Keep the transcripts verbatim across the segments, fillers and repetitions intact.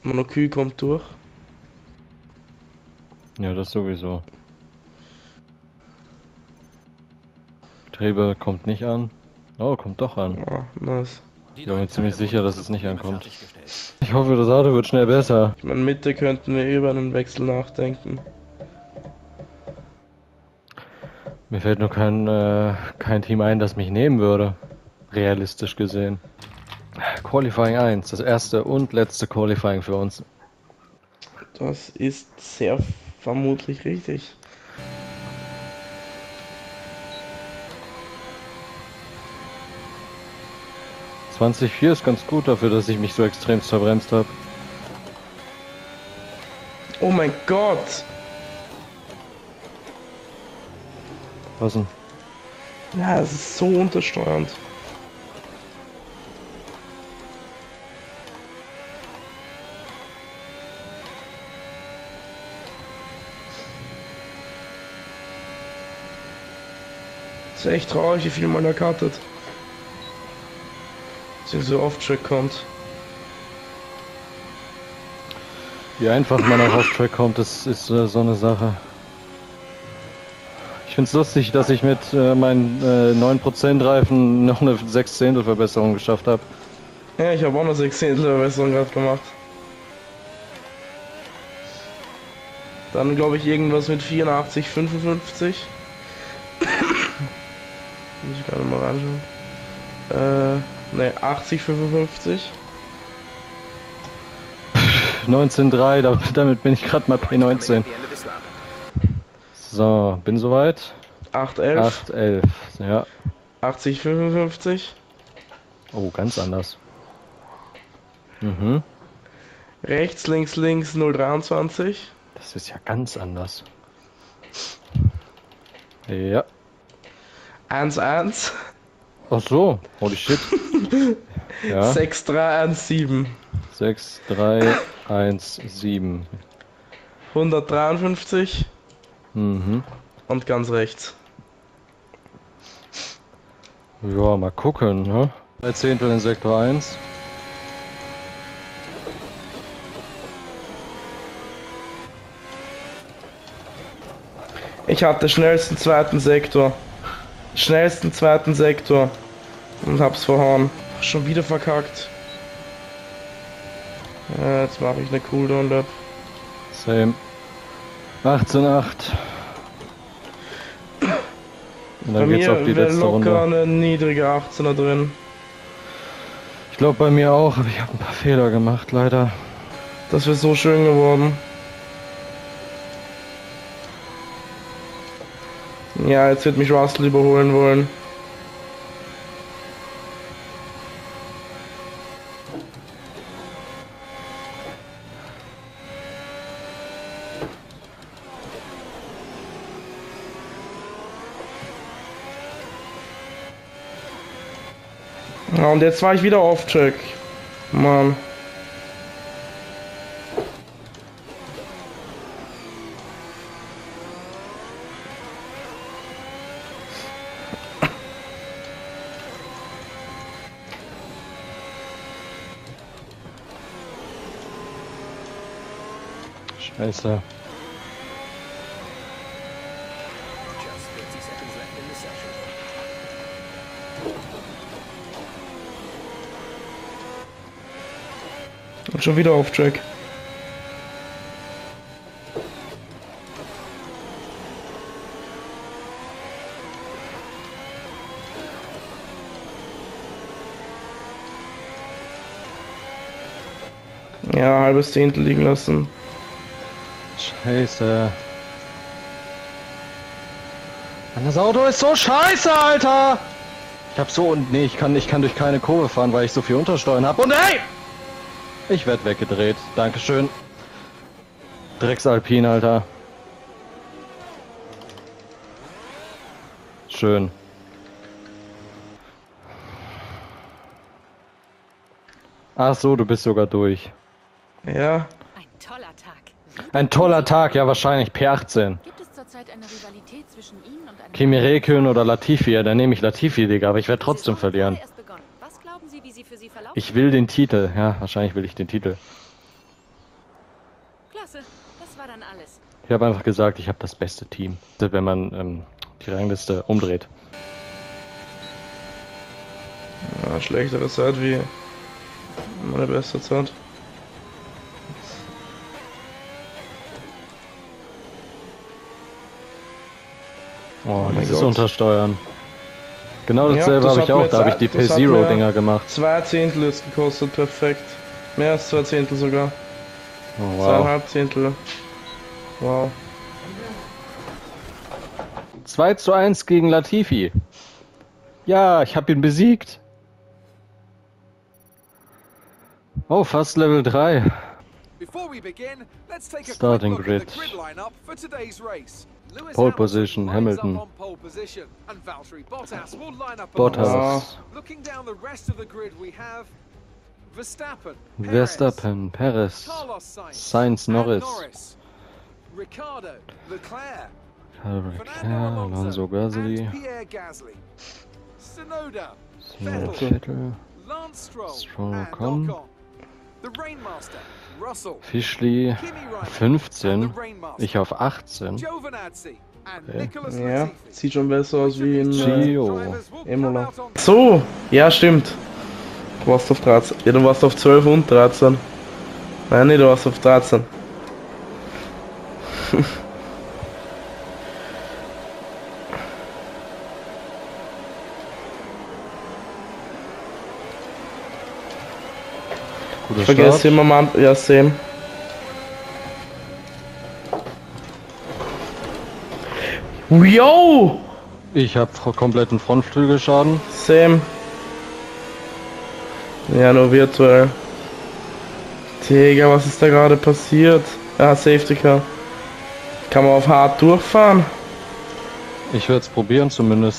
Monokü kommt durch. Ja, das sowieso. Getriebe kommt nicht an. Oh, kommt doch an. Ah, nice. Ich bin mir ziemlich sicher, dass es nicht ankommt. Ich hoffe, das Auto wird schnell besser. Ich meine, Mitte könnten wir über einen Wechsel nachdenken. Mir fällt nur kein, äh, kein Team ein, das mich nehmen würde. Realistisch gesehen. Qualifying eins, das erste und letzte Qualifying für uns. Das ist sehr vermutlich richtig. zwanzig vier ist ganz gut dafür, dass ich mich so extrem verbremst habe. Oh mein Gott! Was denn? Ja, es ist so untersteuernd. Das ist echt traurig, wie viel man da cuttet. Dass so oft Track kommt. Wie einfach man auch auf Track kommt, das ist äh, so eine Sache. Ich finde es lustig, dass ich mit äh, meinen äh, neun Prozent Reifen noch eine sechs Zehntel Verbesserung geschafft habe. Ja, ich habe auch eine sechs Zehntel Verbesserung gerade gemacht. Dann glaube ich irgendwas mit vierundachtzig, fünfundfünfzig. Muss ich gerade mal anschauen. Äh, ne, achtzig, fünfundfünfzig. neunzehn Komma drei, damit, damit bin ich gerade mal bei neunzehn. So, bin soweit. acht, elf. acht, elf, ja. achtzig, fünfundfünfzig. Oh, ganz anders. Mhm. Rechts, links, links, null dreiundzwanzig. Das ist ja ganz anders. Ja. eins, eins. Ach so, holy shit. Ja. sechs, drei, eins, sieben. sechs, drei, eins, sieben. hundertdreiundfünfzig. Mhm. Und ganz rechts. Ja, mal gucken, ne? drei Zehntel in Sektor eins. Ich hatte schnellsten zweiten Sektor. Schnellsten zweiten Sektor. Und hab's verhauen. Schon wieder verkackt. Ja, jetzt mache ich eine Cooldown Lap. Same. achtzehn Komma acht. Und Bei dann geht's mir auf die wäre letzte locker Runde. eine niedrige achtzehner drin. Ich glaube bei mir auch, aber ich habe ein paar Fehler gemacht, leider. Das wäre so schön geworden. Ja, jetzt wird mich Russell überholen wollen. Ja, und jetzt war ich wieder off-track. Mann. Scheiße. Und schon wieder off-track. Ja, halbes Zehntel liegen lassen. Scheiße. Mann, das Auto ist so scheiße, Alter! Ich hab so und nee, ich kann, ich kann durch keine Kurve fahren, weil ich so viel Untersteuern hab. Und hey! Ich werd weggedreht. Dankeschön. Drecksalpin, Alter. Schön. Ach so, du bist sogar durch. Ja. Ein toller Tag. Ein toller Tag, ja wahrscheinlich P achtzehn. Gibt es zurzeit eine Rivalität zwischen Ihnen und einem Kimi Räikkönen oder Latifi, ja, dann nehme ich Latifi, Digga, aber ich werde trotzdem verlieren. Was glauben Sie, wie sie für Sie verlaufen? Ich will den Titel, ja, wahrscheinlich will ich den Titel. Klasse. Das war dann alles. Ich habe einfach gesagt, ich habe das beste Team, wenn man ähm, die Rangliste umdreht. Ja, schlechtere Zeit wie meine beste Zeit. Oh, mein dieses Gott. Untersteuern. Genau Ja, dasselbe das habe hat ich auch, mir da habe ich jetzt- die das hat P-Zero-Dinger mir gemacht. Zwei Zehntel ist gekostet, perfekt. Mehr als zwei Zehntel sogar. Oh, wow. Zweieinhalb Zehntel. Wow. zwei zu eins gegen Latifi. Ja, ich habe ihn besiegt. Oh, fast Level drei. Before we begin, let's take a Starting quick look at grid. the grid lineup for today's race. Lewis Pole Hamilton position, lines Hamilton. up on pole position, and Valtteri Bottas will line up Bottas. alongside. Looking down the rest of the grid, we have Verstappen, Perez, Verstappen, Perez, Carlos Sainz, Sainz, and Norris, Norris, Ricardo, Leclerc, Leclerc, Fernando Alonso, Alonso, Gasly, and Pierre Gasly, Tsunoda, Vettel, Vettel, Vettel, Lance Stroll, Stroll, and Ocon. Ocon. The Rainmaster, Russell, Fischli, Kimi Räikkönen, fünfzehn, and the Rainmaster. ich auf achtzehn. Giovinazzi and Okay. Nicholas Ja, Latifi. sieht schon besser aus wie in äh, Gio. Drivers will come Imola. out on So, ja stimmt. Du warst auf dreizehn. Ja, du warst auf zwölf und dreizehn. Nein, nee, du warst auf dreizehn. Guter Ich vergesse Start. immer mal. Ja, same. Yo! Ich habe kompletten Frontflügelschaden. Same. Ja, nur virtuell. Digga, was ist da gerade passiert? Ah, Safety Car. Kann man auf hart durchfahren? Ich werde es probieren zumindest.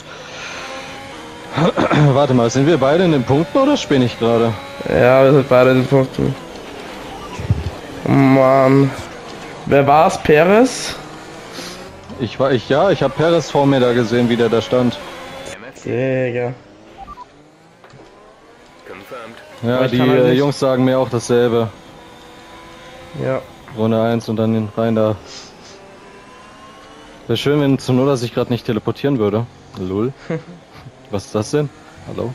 Warte mal, sind wir beide in den Punkten oder spinne ich gerade? Ja, wir sind beide in den Punkten. Oh Mann. Wer war's? Perez? Ich war ich ja, ich habe Perez vor mir da gesehen, wie der da stand. Digga. Ja, Ich die kann halt äh, nicht. Jungs sagen mir auch dasselbe. Ja. Runde eins und dann den rein da. Wäre schön, wenn zum Not, dass ich gerade nicht teleportieren würde. Lul. Was ist das denn? Hallo?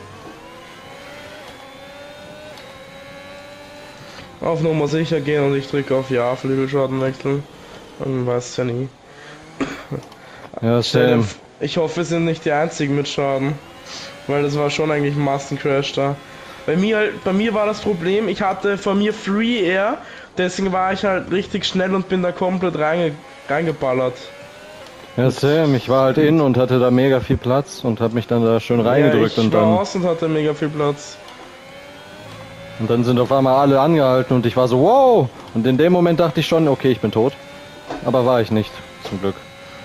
Auf Nummer sicher gehen und ich drücke auf Ja, Flügelschaden wechseln. Man weiß es ja nie. Ja, Stell dir same. f- Ich hoffe, wir sind nicht die einzigen mit Schaden. Weil das war schon eigentlich ein Massencrash da. Bei mir, halt- bei mir war das Problem, ich hatte vor mir Free Air, deswegen war ich halt richtig schnell und bin da komplett reinge reingeballert. Ja, same. Ich war halt in und hatte da mega viel Platz und habe mich dann da schön reingedrückt ja, ich und war dann aus und hatte mega viel Platz. und dann sind auf einmal alle angehalten und ich war so wow und in dem Moment dachte ich schon, okay, ich bin tot. Aber war ich nicht, zum Glück.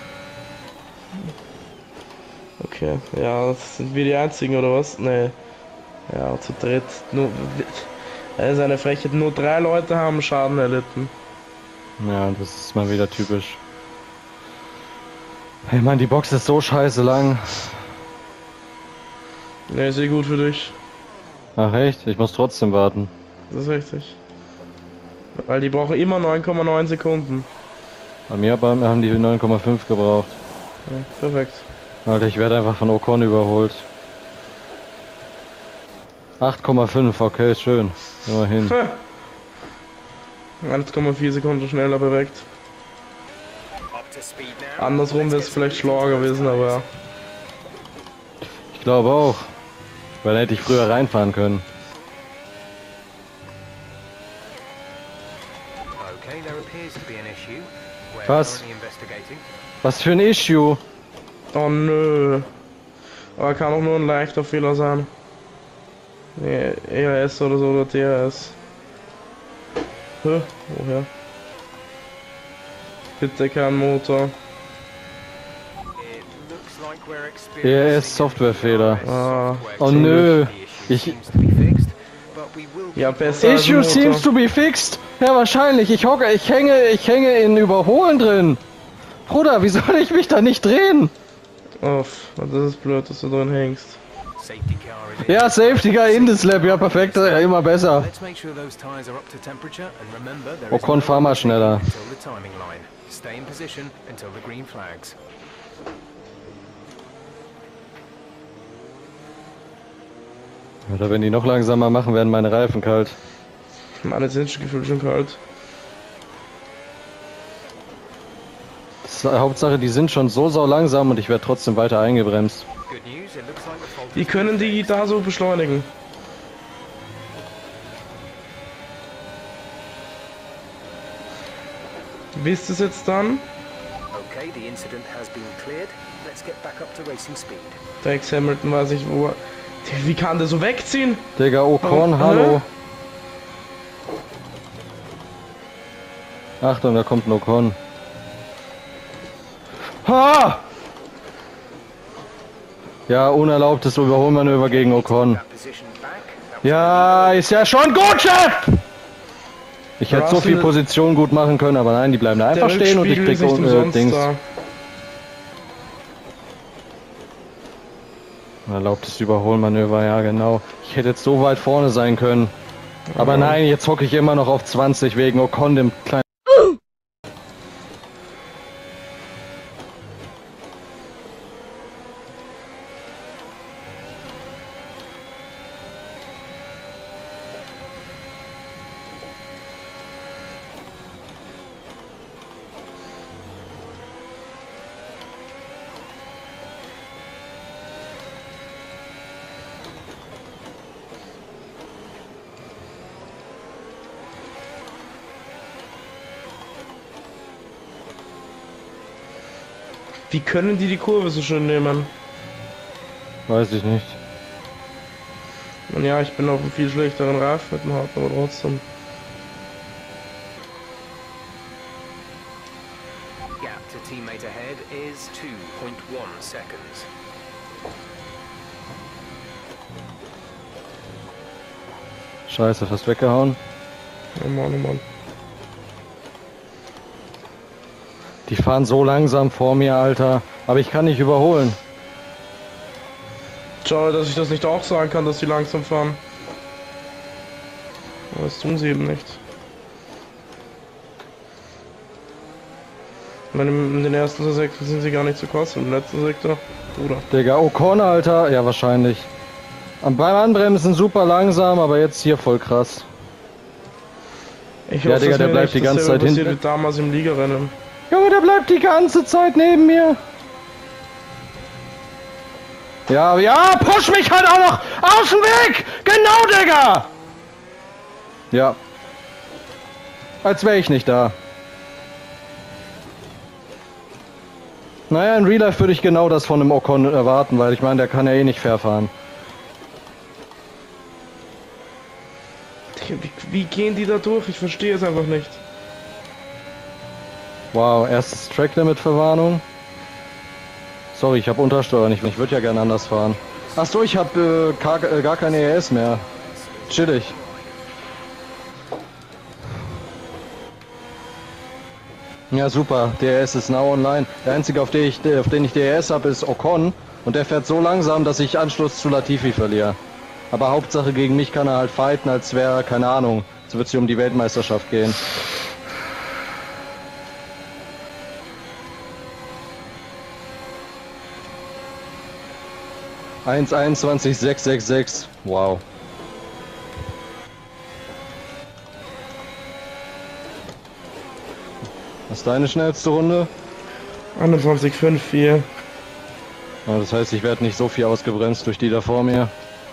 Okay, ja, sind wir die einzigen oder was? Nee. Ja, zu dritt. Nur. Das ist eine Frechheit. Nur drei Leute haben Schaden erlitten. Ja, das ist mal wieder typisch. Hey Mann, die Box ist so scheiße lang. Nee, ist eh gut für dich. Ach echt? Ich muss trotzdem warten. Das ist richtig. Weil die brauchen immer neun Komma neun Sekunden. Bei mir aber haben die neun Komma fünf gebraucht. Ja, perfekt. Alter, ich werde einfach von Ocon überholt. acht Komma fünf, okay, schön. Immerhin. eins Komma vier Sekunden schneller perfekt. Andersrum wäre es vielleicht schlauer gewesen, aber ja. Ich glaube auch. Weil dann hätte ich früher reinfahren können. Was? Was für ein Issue? Oh nö. Aber kann auch nur ein leichter Fehler sein. Nee, E A S oder so oder T H S. Hä? Woher? Bitte kein Motor. E A S Softwarefehler. Ah, Oh nö. Ich. ja, besser als ein Issue seems Motor. to be fixed. Ja, wahrscheinlich. Ich hocke, ich hänge, ich hänge in Überholen drin. Bruder, wie soll ich mich da nicht drehen? Uff, das ist blöd, dass du drin hängst. Safety car is in. Ja, Safety Car in das Lab, ja perfekt, ja, immer besser. Let's make sure those tires are up to temperature and remember there is Ocon, fahr mal schneller. until the timing line. Stay in position until the green flags. Oder wenn die noch langsamer machen, werden meine Reifen kalt. Meine sind schon gefühlt schon kalt. Das ist, Hauptsache, die sind schon so sau langsam und ich werde trotzdem weiter eingebremst. Good news, it looks like the fault Wie können die da so beschleunigen? Wisst ihr es jetzt dann? Okay, the incident has been cleared. Let's get back up to racing speed. Dex Hamilton weiß ich wo. Wie kann der so wegziehen? Digga, Ocon, Oh, hallo. Achtung, da kommt ein Ocon. Ha! Ja, unerlaubtes Überholmanöver gegen Ocon. That position back. That was Ja, ist ja schon gut, Chef! Ich hätte so Russell- viel Position gut machen können, aber nein, die bleiben da einfach Der stehen und ich Rückspiegel ist krieg nicht äh, umsonst Dings. da. Erlaubtes Überholmanöver, ja genau. Ich hätte jetzt so weit vorne sein können. Aber nein, jetzt hocke ich immer noch auf zwanzig wegen Ocon, dem kleinen... Wie können die die Kurve so schön nehmen? Weiß ich nicht. Und ja, ich bin auf einem viel schlechteren Reifen mit dem Haupt, aber trotzdem. Gap to teammate ahead is two point one seconds. Scheiße, fast weggehauen. Oh Mann, oh Mann. Die fahren so langsam vor mir, Alter. Aber ich kann nicht überholen. Schade, dass ich das nicht auch sagen kann, dass die langsam fahren. Aber das tun sie eben nicht. Ich meine, in den ersten Sektor sind sie gar nicht so kostet, im letzten Sektor, oder? Digga, Ocon, Alter. Ja, wahrscheinlich. Am- Beim Anbremsen super langsam, aber jetzt hier voll krass. Ich Ja, hoffe, Digga, dass der mir bleibt nicht die ganze dasselbe Zeit passiert hinten. wie damals im Ligarennen. Junge, der bleibt die ganze Zeit neben mir. Ja, ja, push mich halt auch noch aus dem Weg! Genau, Digga! Ja. Als wäre ich nicht da. Naja, in Real Life würde ich genau das von einem Ocon erwarten, weil ich meine, der kann ja eh nicht fair fahren. Wie, wie gehen die da durch? Ich verstehe es einfach nicht. Wow, erstes Track-Limit-Verwarnung. Sorry, ich habe Untersteuern. Ich, ich würde ja gerne anders fahren. Ach so, ich habe äh, gar, äh, gar kein E S mehr. Chillig. Ja, super. D R S ist now online. Der einzige, auf den ich, auf den ich D R S habe, ist Ocon. Und der fährt so langsam, dass ich Anschluss zu Latifi verliere. Aber Hauptsache gegen mich kann er halt fighten, als wäre, keine Ahnung, so wird es hier um die Weltmeisterschaft gehen. eins einundzwanzig sechs sechs sechs. Wow. Was ist deine schnellste Runde? einundzwanzig fünf vier. Ja, das heißt, ich werde nicht so viel ausgebremst durch die da vor mir.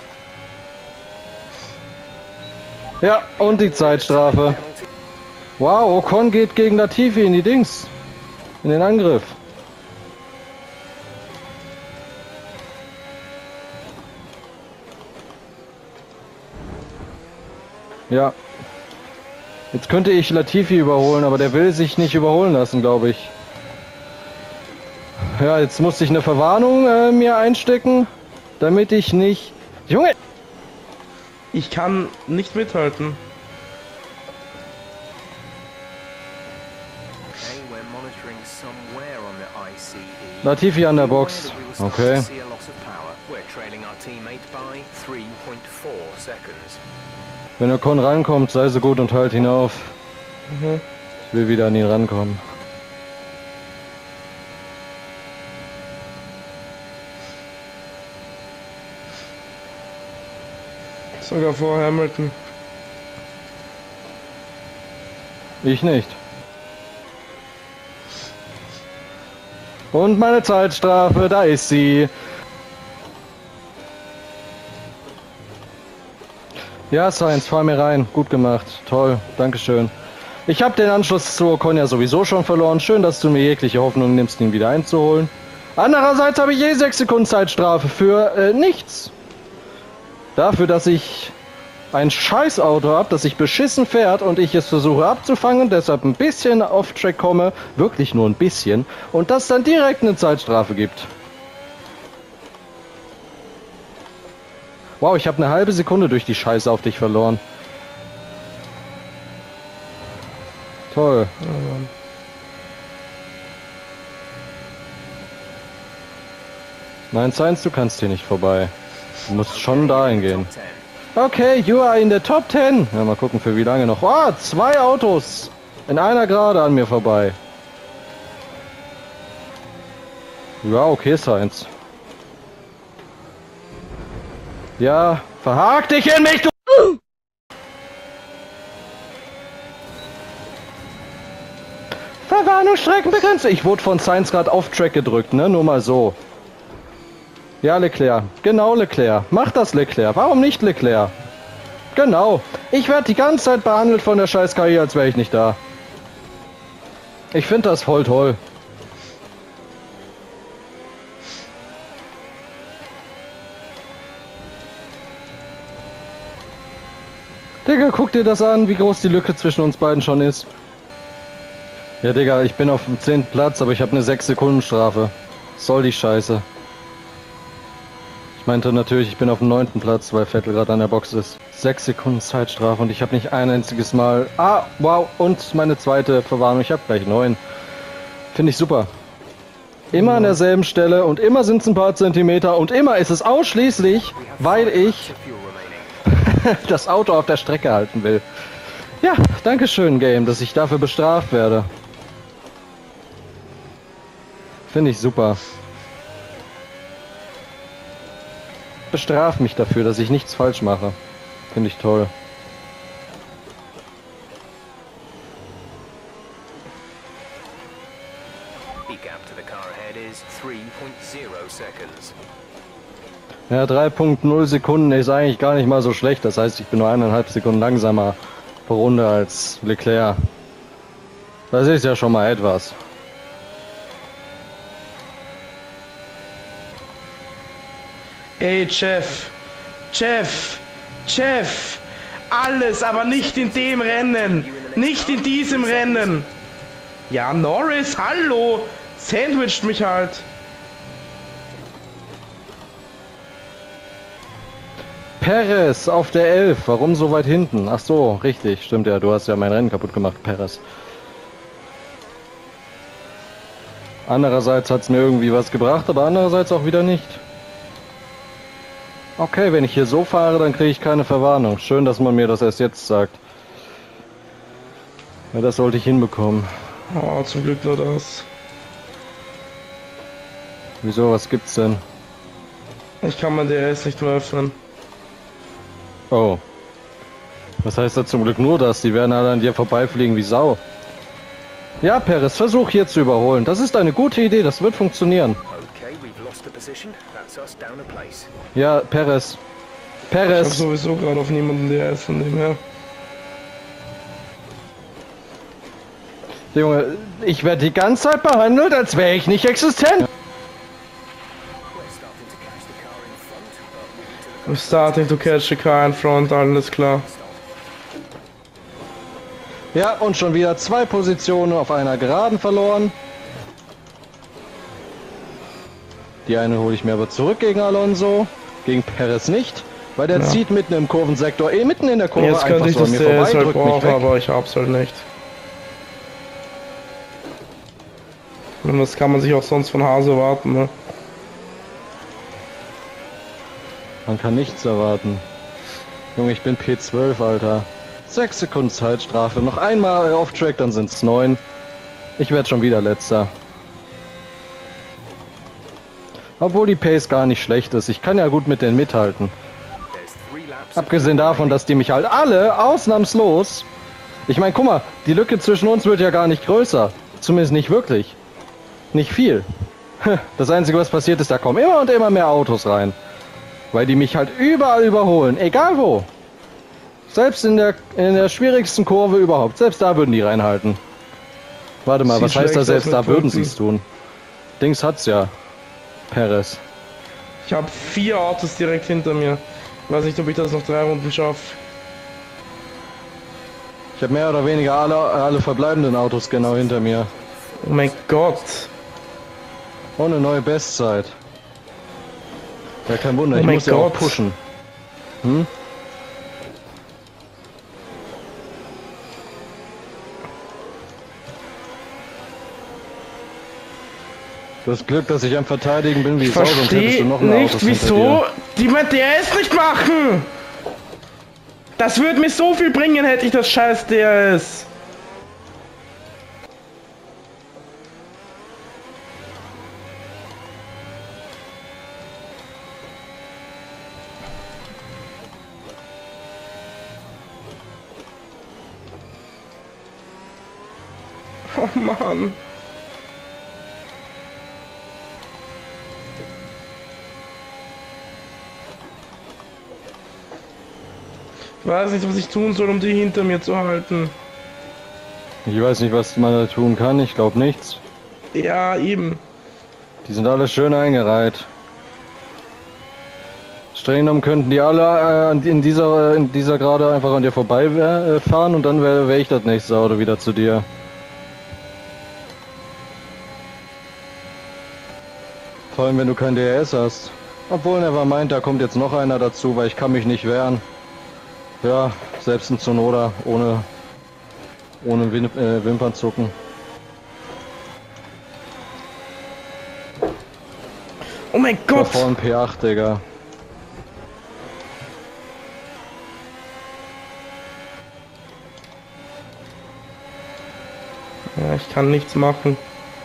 Ja, und die Zeitstrafe. Wow, Ocon geht gegen Latifi in die Dings. In den Angriff. Ja. Jetzt könnte ich Latifi überholen, aber der will sich nicht überholen lassen, glaube ich. Ja, jetzt musste ich eine Verwarnung äh, mir einstecken, damit ich nicht... Junge! Ich kann nicht mithalten. Okay, we're monitoring somewhere on the I C E. Latifi an der Box. Okay. See a loss of power. We're trailing our teammate Wenn Ocon rankommt, sei so gut und halt ihn auf. Mhm. Ich will wieder an ihn rankommen. Sogar vor Hamilton. Ich nicht. Und meine Zeitstrafe, da ist sie. Ja, Sainz, fahr mir rein. Gut gemacht. Toll. Dankeschön. Ich habe den Anschluss zu Ocon ja sowieso schon verloren. Schön, dass du mir jegliche Hoffnung nimmst, ihn wieder einzuholen. Andererseits habe ich je sechs Sekunden Zeitstrafe für äh, nichts. Dafür, dass ich ein Scheißauto habe, das sich beschissen fährt und ich es versuche abzufangen, deshalb ein bisschen off-track komme, wirklich nur ein bisschen, und das dann direkt eine Zeitstrafe gibt. Wow, ich habe eine halbe Sekunde durch die Scheiße auf dich verloren. Toll. Ja, Mann. Nein, Sainz, du kannst hier nicht vorbei. Du musst schon dahin gehen. Okay, you are in the top ten. Ja, mal gucken für wie lange noch. Ah, zwei Autos in einer Gerade an mir vorbei. Ja, okay, Sainz. Ja, verhak dich in mich, du... Verwarnung, Streckenbegrenzung. Ich wurde von Sainz gerade auf Track gedrückt, ne? Nur mal so. Ja, Leclerc. Genau, Leclerc. Mach das, Leclerc. Warum nicht Leclerc? Genau. Ich werde die ganze Zeit behandelt von der scheiß K I, als wäre ich nicht da. Ich finde das voll toll. Digga, guck dir das an, wie groß die Lücke zwischen uns beiden schon ist. Ja, Digga, ich bin auf dem zehnten Platz, aber ich habe eine sechs Sekunden Strafe. Soll die Scheiße. Ich meinte natürlich, ich bin auf dem neunten Platz, weil Vettel gerade an der Box ist. sechs Sekunden Zeitstrafe und ich habe nicht ein einziges Mal... Ah, wow, und meine zweite Verwarnung, ich habe gleich neun. Finde ich super. Immer an derselben Stelle und immer sind es ein paar Zentimeter und immer ist es ausschließlich, weil ich das Auto auf der Strecke halten will. Ja, danke schön, Game, dass ich dafür bestraft werde. Finde ich super. Bestraf mich dafür, dass ich nichts falsch mache. Finde ich toll. The gap to the car ahead is three point zero seconds. Ja, drei Komma null Sekunden ist eigentlich gar nicht mal so schlecht. Das heißt, ich bin nur eineinhalb Sekunden langsamer pro Runde als Leclerc. Das ist ja schon mal etwas. Ey, Chef, Chef, Chef, alles, aber nicht in dem Rennen, nicht in diesem Rennen. Ja, Norris, hallo, sandwicht mich halt. Perez auf der elf, warum so weit hinten? Ach so, richtig, stimmt ja, du hast ja mein Rennen kaputt gemacht, Perez. Andererseits hat es mir irgendwie was gebracht, aber andererseits auch wieder nicht. Okay, wenn ich hier so fahre, dann kriege ich keine Verwarnung. Schön, dass man mir das erst jetzt sagt. Ja, das sollte ich hinbekommen. Oh, zum Glück nur das. Wieso, was gibt's denn? Ich kann mein D R S nicht mehr öffnen. Oh. Was heißt da zum Glück nur das? Die werden alle an dir vorbeifliegen wie Sau. Ja, Perez, versuch hier zu überholen. Das ist eine gute Idee, das wird funktionieren. Okay, we've lost the position. That's us down a place. Ja, Perez. Ich hab Perez. sowieso gerade auf niemanden D R S von dem her. Junge, ich werde die ganze Zeit behandelt, als wäre ich nicht existent. We're starting to catch the car in front. I'm starting to catch the car in front, alles klar. Ja, und schon wieder zwei Positionen auf einer Geraden verloren. Die eine hole ich mir aber zurück gegen Alonso. Gegen Perez nicht, weil der Ja. zieht mitten im Kurvensektor, eh mitten in der Kurve Jetzt könnte einfach ich so an das mir D R S vorbei, halt drückt mich brauchen, weg. aber ich hab's halt nicht. Und das kann man sich auch sonst von Hase erwarten, ne? Man kann nichts erwarten. Junge, ich bin P zwölf, Alter. Sechs Sekunden Zeitstrafe. Noch einmal auf Track, dann sind's neun. Ich werde schon wieder letzter. Obwohl die Pace gar nicht schlecht ist. Ich kann ja gut mit denen mithalten. Abgesehen davon, dass die mich halt alle ausnahmslos... Ich meine, guck mal, die Lücke zwischen uns wird ja gar nicht größer. Zumindest nicht wirklich. Nicht viel. Das Einzige, was passiert ist, da kommen immer und immer mehr Autos rein. Weil die mich halt überall überholen. Egal wo. Selbst in der, in der schwierigsten Kurve überhaupt. Selbst da würden die reinhalten. Warte mal, was heißt da selbst da würden sie es tun? Dings hat's ja. Perez. Ich habe vier Autos direkt hinter mir. Weiß nicht, ob ich das noch drei Runden schaffe. Ich habe mehr oder weniger alle, alle verbleibenden Autos genau hinter mir. Oh mein Gott. Und eine neue Bestzeit. Ja, kein Wunder, Oh ich mein muss ja auch Gott. pushen. Hm? Du hast Glück, dass ich am Verteidigen bin, wie Ich Sau, sonst hättest du verstehe noch mehr nicht, Autos hinter wieso dir. die mit D R S nicht machen. Das würde mir so viel bringen, hätte ich das scheiß D R S. Oh Mann. Ich weiß nicht, was ich tun soll, um die hinter mir zu halten. Ich weiß nicht, was man da tun kann, ich glaube nichts. Ja, eben. Die sind alle schön eingereiht. Streng genommen könnten die alle äh, in dieser in dieser gerade einfach an dir vorbei äh, fahren und dann wäre wär ich das nächste Auto wieder zu dir. Vor allem, wenn du kein D R S hast. Obwohl, er meint, da kommt jetzt noch einer dazu, weil ich kann mich nicht wehren. Ja, selbst ein Tsunoda ohne, ohne Wim äh, Wimpernzucken. Oh mein Da Gott! vorne P acht, Digga. Ja, ich kann nichts machen.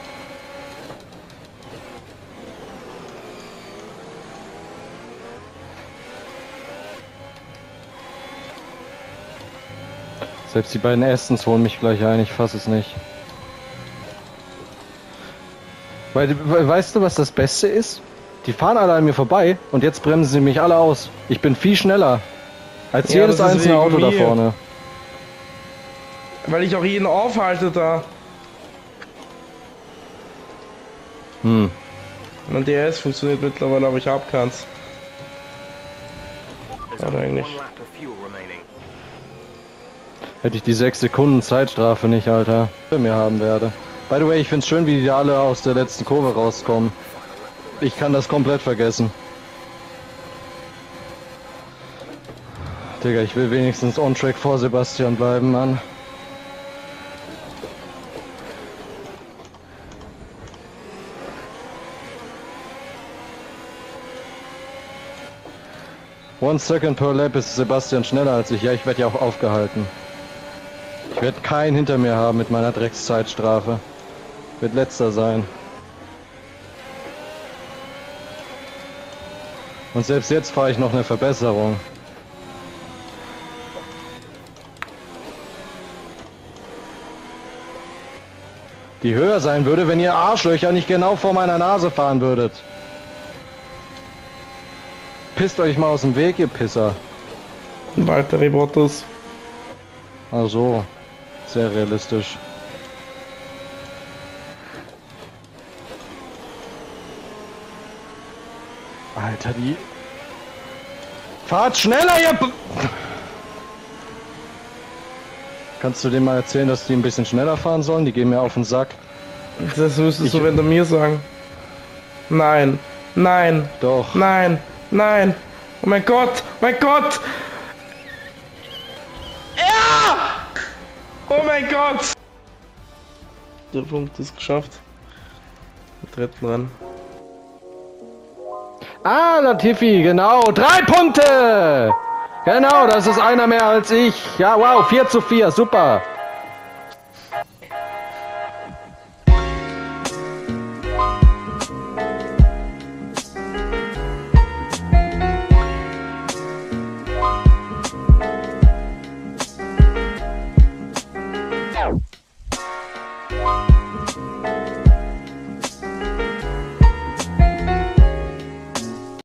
Selbst die beiden Astons holen mich gleich ein, ich fass es nicht. Weil, weißt du, was das Beste ist? Die fahren alle an mir vorbei und jetzt bremsen sie mich alle aus. Ich bin viel schneller als Ja, jedes das ist einzelne wegen Auto da mir. vorne. Weil ich auch jeden aufhalte da. Hm. Mein D R S funktioniert mittlerweile, aber ich hab keins. There's Ja, only eigentlich. one lap of fuel remaining. Hätte ich die sechs Sekunden Zeitstrafe nicht, Alter, für mir haben werde. By the way, ich find's schön, wie die alle aus der letzten Kurve rauskommen. Ich kann das komplett vergessen. Digga, ich will wenigstens on track vor Sebastian bleiben, Mann. One second per lap ist Sebastian schneller als ich. Ja, ich werde ja auch aufgehalten. Ich werde keinen hinter mir haben mit meiner Dreckszeitstrafe. Wird letzter sein. Und selbst jetzt fahre ich noch eine Verbesserung. Die höher sein würde, wenn ihr Arschlöcher nicht genau vor meiner Nase fahren würdet. Pisst euch mal aus dem Weg, ihr Pisser. Weitere Bottas. Ach so, sehr realistisch. Alter, die... Fahrt schneller, ihr... B Kannst du denen mal erzählen, dass die ein bisschen schneller fahren sollen? Die gehen mir auf den Sack. Das müsstest Ich- du, wenn du mir sagen. Nein. Nein. Doch. Nein. Nein. Oh mein Gott. Mein Gott. Ja! Oh mein Gott. Der Punkt ist geschafft. Im dritten Rennen. Ah, Latifi, genau. Drei Punkte! Genau, das ist einer mehr als ich. Ja, wow, vier zu vier, super. Wow.